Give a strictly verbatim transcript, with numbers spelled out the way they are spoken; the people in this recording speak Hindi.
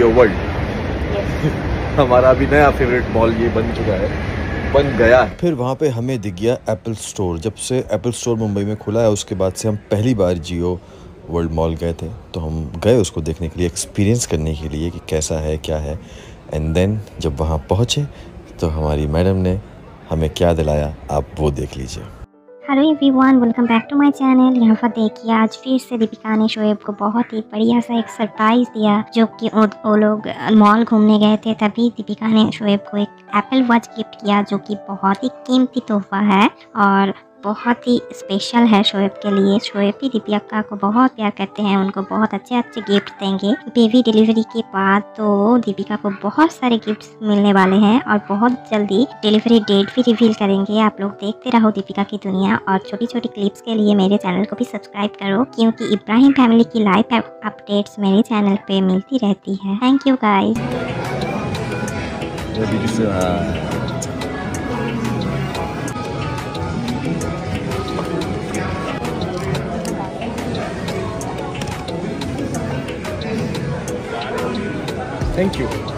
Your world. हमारा अभी नया फेवरेट मॉल ये बन चुका है, बन गया है। फिर वहाँ पे हमें दिख गया एप्पल स्टोर। जब से एप्पल स्टोर मुंबई में खुला है उसके बाद से हम पहली बार जियो वर्ल्ड मॉल गए थे, तो हम गए उसको देखने के लिए, एक्सपीरियंस करने के लिए कि कैसा है क्या है। एंड देन जब वहाँ पहुँचे तो हमारी मैडम ने हमें क्या दिलाया आप वो देख लीजिए। Hello everyone, welcome back to my channel. यहाँ पर देखिए आज फिर से दीपिका ने शोएब को बहुत ही बढ़िया सा एक सरप्राइज़ दिया, जो कि वो लोग मॉल घूमने गए थे तभी दीपिका ने शोएब को एक एप्पल वॉच गिफ्ट किया, जो कि बहुत ही कीमती तोहफा है और बहुत ही स्पेशल है शोएब के लिए। शोएब भी दीपिका को बहुत प्यार करते हैं, उनको बहुत अच्छे अच्छे गिफ्ट देंगे। बेबी डिलीवरी के बाद तो दीपिका को बहुत सारे गिफ्ट्स मिलने वाले हैं और बहुत जल्दी डिलीवरी डेट भी रिवील करेंगे। आप लोग देखते रहो दीपिका की दुनिया, और छोटी छोटी क्लिप्स के लिए मेरे चैनल को भी सब्सक्राइब करो, क्योंकि इब्राहिम फैमिली की लाइव अपडेट्स मेरे चैनल पे मिलती रहती है। Thank you guys. Thank you.